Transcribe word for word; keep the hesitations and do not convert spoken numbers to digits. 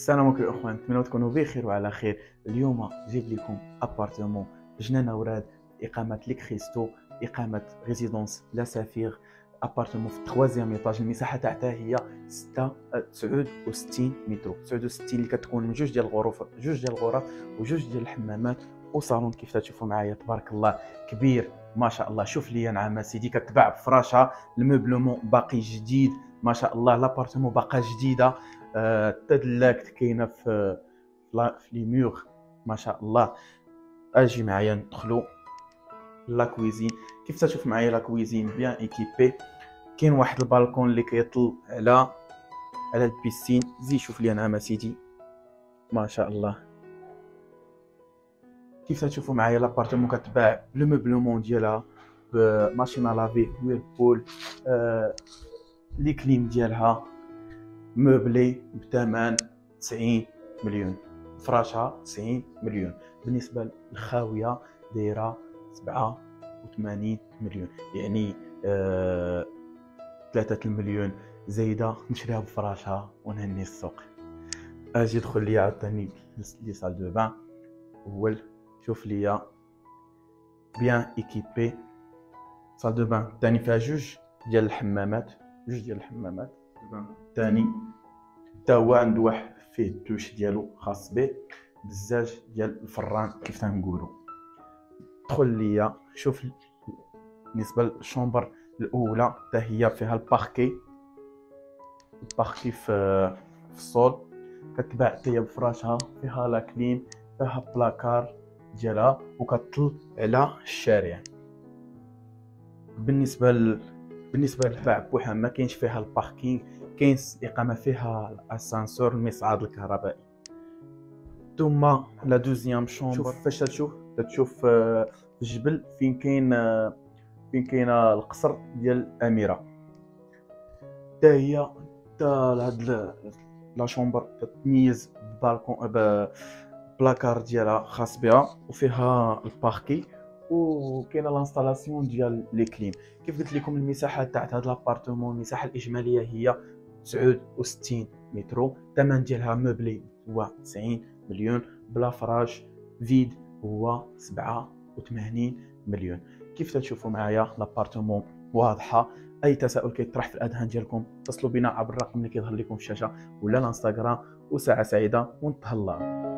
السلام عليكم اخوان، نتمنى تكونوا بخير وعلى خير. اليوم جيب لكم ابارتمون بجنان وراد، اقامه ليك خريستو، اقامه ريزيدونس لا سفير. ابارتمون في الثوازيام ايطاج، المساحه تاعها هي ستة تسعة وستين متر، تسعة وستين اللي كتكون من جوج ديال الغرف، جوج ديال الغرف وجوج ديال الحمامات وصالون. كيف تشوفوا معايا تبارك الله كبير ما شاء الله. شوف لي نعم سيدي، كتباع بفراشها، الموبلمون باقي جديد ما شاء الله، لابارتمون باقا جديده. التدلاك كاينه في في لي مور ما شاء الله. اجي معايا ندخلوا لا كويزين. كيف تشوف معايا لا كويزين بيان ايكيبي، كاين واحد البالكون اللي كيطل على على البيسين. زي شوف لي نعم سيدي ما شاء الله. كيف تشوفوا معايا لابارتمون كتباع لو موبلمون ديالها بماشينه لافي ويربول، آه لي كليم ديالها مبلي بثمن تسعين مليون، فراشها تسعين مليون. بالنسبه للخاويه دايره سبعة وثمانين مليون، يعني آه ثلاثة المليون زايده نشريها بفراشها ونهني السوق. اجي دخل لي عاوتاني لي سال دو بان. اول شوف ليا بيان ايكيبي سال دو بان، ثاني فيها جوج ديال الحمامات، جوج ديال الحمامات. ثاني تا هو عنده واحد فيه الدوش ديالو خاص به، بزاج ديال الفران كيف تنقولوا. دخل ليا شوف بالنسبه للشومبر الاولى، حتى هي فيها الباركي، الباركي في في الصول، كتباع حتى هي بفراشها، فيها لا كليم، فيها بلاكار ديالها وكتطل على الشارع. بالنسبه ل... بالنسبه للباع بوحدها ما كاينش فيها الباركينغ، كاين اقامه فيها الاسانسور المصعد الكهربائي. ثم لا دوزيام شومبر، شوف فاش تشوف تشوف في الجبل فين كاين فين كاين القصر ديال الاميره. حتى هي حتى هاد لا شومبر تتميز بالكون بلاكار ديالها خاص بها، وفيها الباركي، وكاينه لانستالاسيون ديال لي كليم. كيف قلت لكم المساحه تاع هذا الابارتمون، المساحه الاجماليه هي تسعة وستين متر، الثمن ديالها مبلي هو تسعين مليون، بلا فراش فيد هو سبعة وثمانين مليون. كيف تشوفوا معايا لابارتمون واضحه. اي تساؤل كيطرح في الاذهان ديالكم اتصلوا بنا عبر الرقم اللي كيظهر لكم في الشاشه ولا الانستغرام. وساعه سعيده ونتهلا.